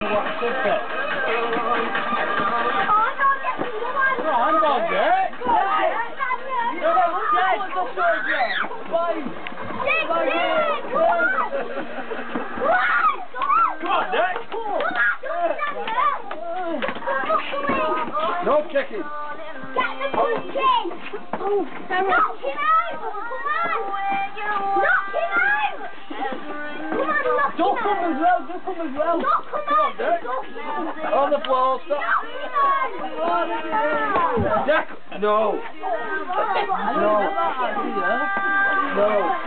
What's this bit? Come on, Jack. No kicking. Get the pumpkin! Knock him out! Come on! Knock him out! Come on, knock him Duck out! him as well, duck him as well. Knock him Come on, out! Dick. Knock him out! On the floor, stop. Knock him out! Jack, no. No. No.